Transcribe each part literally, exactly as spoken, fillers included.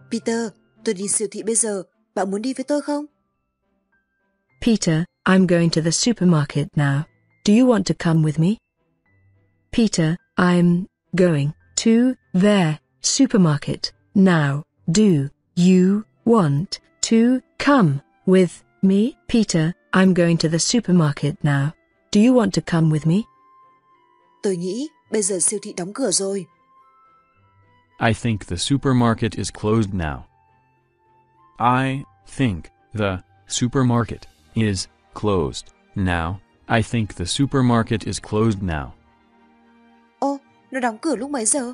Peter, tôi đi siêu thị bây giờ, bạn muốn đi với tôi không? Peter, I'm going to the supermarket now. Do you want to come with me? Peter, I'm going to the supermarket now. Do you want to come with me? Peter, I'm going to the supermarket now. Do you want to come with me? Tôi nghĩ bây giờ siêu thị đóng cửa rồi. I think the supermarket is closed now. I think the supermarket is closed now. I think the supermarket is closed now. Ô, nó đóng cửa lúc mấy giờ?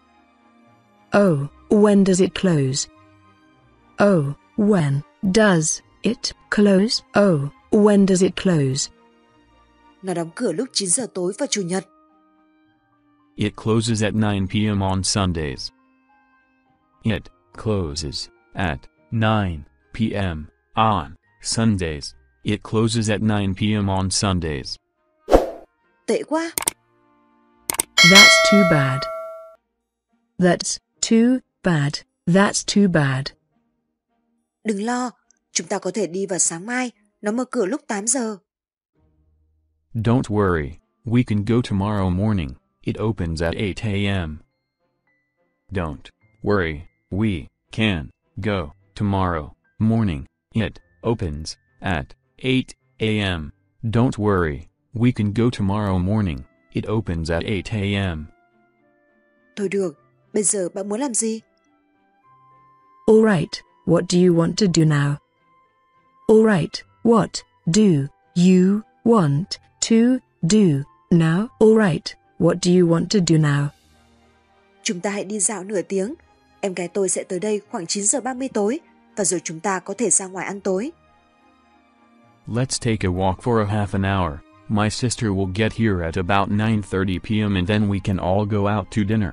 Oh, when does it close? Oh, when does it close? Oh, when does it close? Nó đóng cửa lúc chín giờ tối vào Chủ nhật. It closes at nine p m on Sundays. It closes at nine p m on Sundays. It closes at nine p m on Sundays. Tệ quá. That's too bad. That's too bad. That's too bad. Đừng lo, chúng ta có thể đi vào sáng mai, nó mở cửa lúc tám giờ. Don't worry, we can go tomorrow morning. It opens at eight a m Don't worry, we can go tomorrow morning. It opens at eight a m Don't worry, we can go tomorrow morning. It opens at eight a m Thôi được, bây giờ bạn muốn làm gì? All right, what do you want to do now? All right, what do you want to do now? All right, what do you want to do now? Chúng ta hãy đi dạo nửa tiếng. Em gái tôi sẽ tới đây khoảng chín giờ ba mươi tối, và rồi chúng ta có thể ra ngoài ăn tối. Let's take a walk for a half an hour. My sister will get here at about nine thirty p m and then we can all go out to dinner.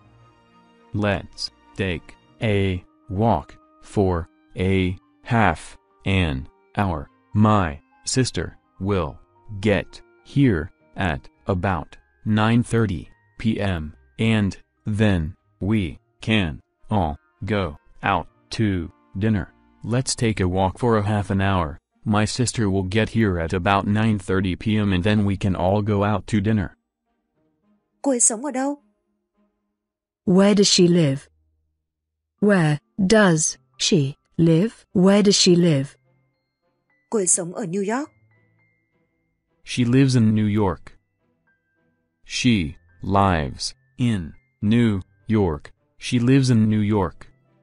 Let's take a walk for a half an hour. My sister will get here at about nine thirty p m and then we can all go out to dinner. Let's take a walk for a half an hour. My sister will get here at about nine thirty p m and then we can all go out to dinner. Cô ấy sống ở đâu? Where does she live? Where does she live? Where does she live? Cô ấy sống ở New York. She lives in New York. She lives in New York. She lives in New York.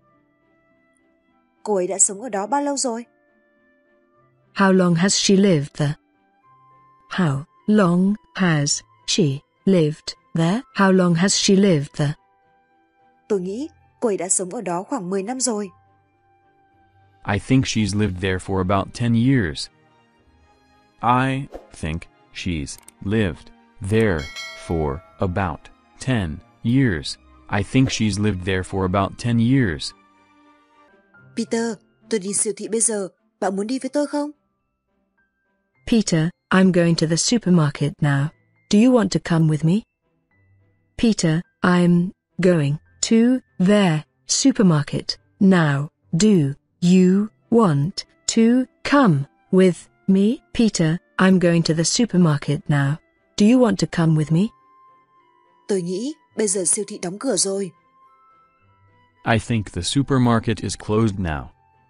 Cô ấy đã sống ở đó bao lâu rồi? How long has she lived there? How long has she lived there? How long has she lived there? Tôi nghĩ cô ấy đã sống ở đó khoảng mười năm rồi. I think she's lived there for about ten years. I think she's lived there for about ten years. I think she's lived there for about ten years. Peter, tôi đi siêu thị bây giờ, bạn muốn đi với tôi không? Peter, I'm going to the supermarket now. Do you want to come with me? Peter, I'm going to the supermarket now. Do you want to come with me? Peter, I'm going to the supermarket now. Do you want to come with me? Tôi nghĩ bây giờ siêu thị đóng cửa rồi. I think the supermarket is closed now.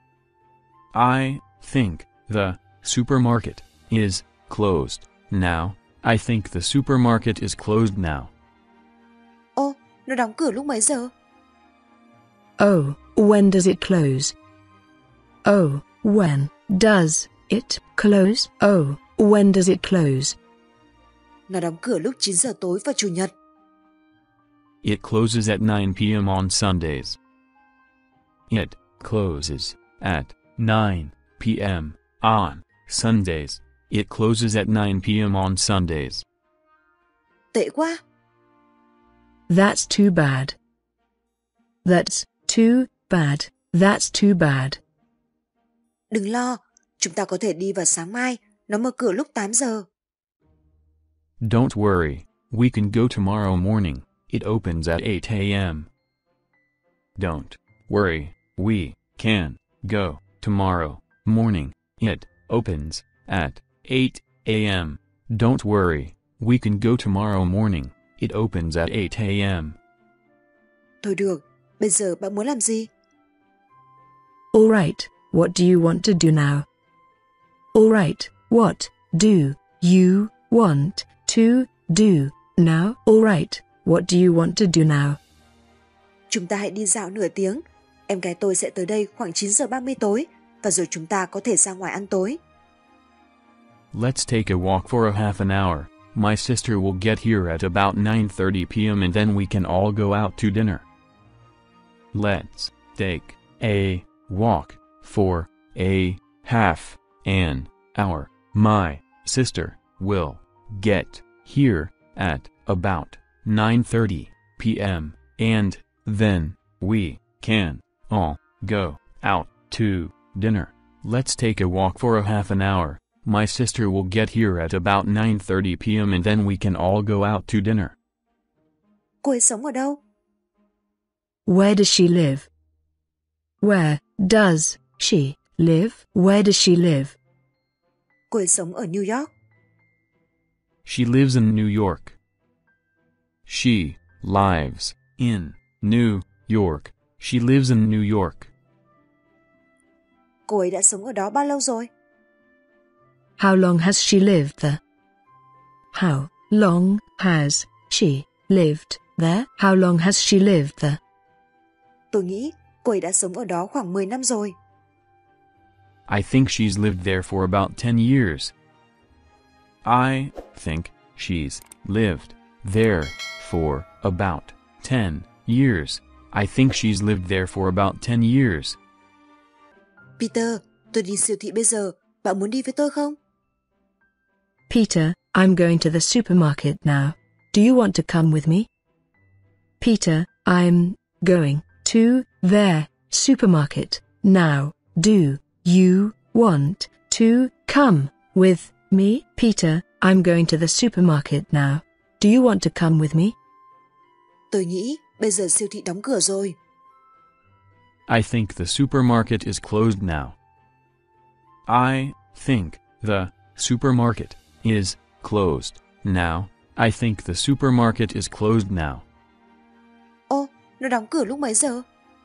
I think the supermarket is closed now. I think the supermarket is closed now. Ô, nó đóng cửa lúc mấy giờ? Oh, when does it close? Oh, when does it close? Oh, when does it close? Nó đóng cửa lúc chín giờ tối vào Chủ nhật. It closes at nine p m on Sundays. It closes at nine p m on Sundays. It closes at nine p m on Sundays. Tệ quá. That's too bad. That's too bad. That's too bad. Đừng lo, chúng ta có thể đi vào sáng mai, nó mở cửa lúc tám giờ. Don't worry, we can go tomorrow morning. It opens at eight a m Don't worry, we can go tomorrow morning. It opens at eight a m Don't worry, we can go tomorrow morning. It opens at eight a m Thôi được, bây giờ bạn muốn làm gì? Alright, what do you want to do now? Alright, what do you want to do now? Alright, what do you want to do now? Chúng ta hãy đi dạo nửa tiếng. Em gái tôi sẽ tới đây khoảng chín giờ ba mươi tối, và rồi chúng ta có thể ra ngoài ăn tối. Let's take a walk for a half an hour. My sister will get here at about nine thirty p m and then we can all go out to dinner. Let's take a walk for a half an hour. My sister will get here at about nine thirty p m and then we can all go out to dinner. Let's take a walk for a half an hour. My sister will get here at about nine thirty p m and then we can all go out to dinner. Cô ấy sống ở đâu? Where does she live? Where does she live? Where does she live? Cô ấy sống ở New York. She lives in New York. She lives in New York. She lives in New York. Cô ấy đã sống ở đó bao lâu rồi? How long has she lived there? How long has she lived there? How long has she lived there? Tôi nghĩ cô ấy đã sống ở đó khoảng mười năm rồi. I think she's lived there for about ten years. I think she's lived there for about ten years. I think she's lived there for about ten years. Peter, tôi đi siêu thị bây giờ. Bạn muốn đi với tôi không? Peter, I'm going to the supermarket now. Do you want to come with me? Peter, I'm going to the supermarket now. Do you want to come with me? Peter, I'm going to the supermarket now. Do you want to come with me? Tôi nghĩ bây giờ siêu thị đóng cửa rồi. I think the supermarket is closed now. I think the supermarket is closed now. I think the supermarket is closed now. Ô, nó đóng cửa lúc mấy giờ?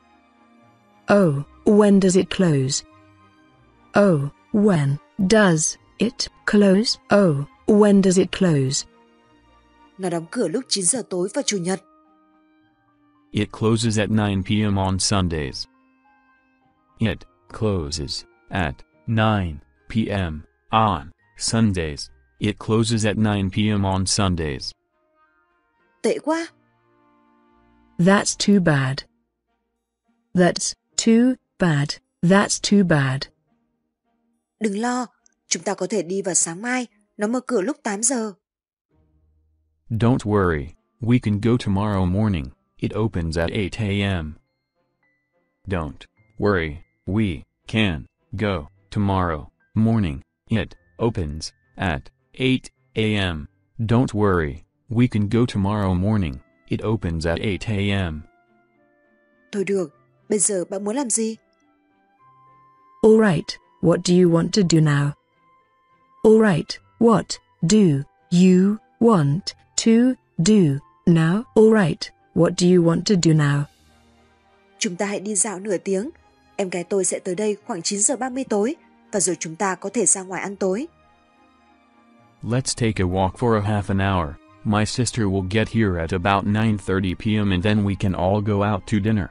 Oh, when does it close? Oh, when does it close? Oh, when does it close? Nó đóng cửa lúc chín giờ tối vào Chủ nhật. It closes at nine p m on Sundays. It closes at nine p m on Sundays. It closes at nine p m on Sundays. Tệ quá. That's too bad. That's too bad. That's too bad. Đừng lo, chúng ta có thể đi vào sáng mai. Nó mở cửa lúc tám giờ. Don't worry, we can go tomorrow morning. It opens at eight a m Don't worry, we can go tomorrow morning. It opens at eight a m Don't worry, we can go tomorrow morning. It opens at eight a m Thôi được, bây giờ bạn muốn làm gì? Alright, what do you want to do now? Alright, what do you want to do now? Alright, what do you want to do now? Chúng ta hãy đi dạo nửa tiếng. Em gái tôi sẽ tới đây khoảng chín giờ ba mươi tối, và rồi chúng ta có thể ra ngoài ăn tối. Let's take a walk for a half an hour. My sister will get here at about nine thirty p m and then we can all go out to dinner.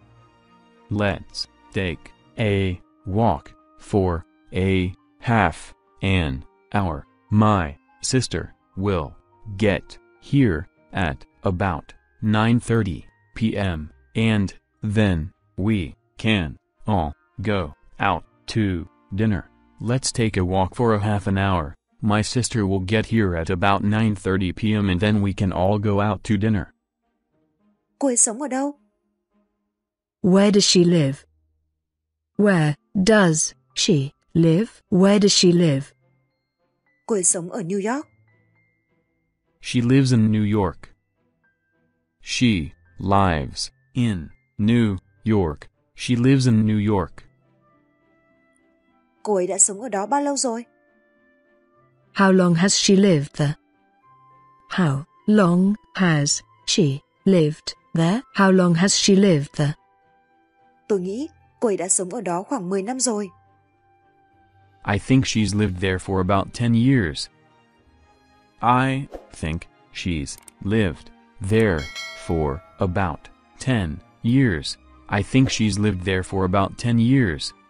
Let's take a walk for a half an hour. My sister will get here at about nine thirty p m and then we can all go out to dinner. Let's take a walk for a half an hour. My sister will get here at about nine thirty p m and then we can all go out to dinner. Cô ấy sống ở đâu? Where does she live? Where does she live? Where does she live? Cô ấy sống ở New York. She lives in New York. She lives in New York. She lives in New York. Cô ấy đã sống ở đó bao lâu rồi? How long has she lived there? How long has she lived there? How long has she lived there? Tôi nghĩ cô ấy đã sống ở đó khoảng mười năm rồi. I think she's lived there for about ten years. I think she's lived there for about ten years. I think she's lived there for about ten years.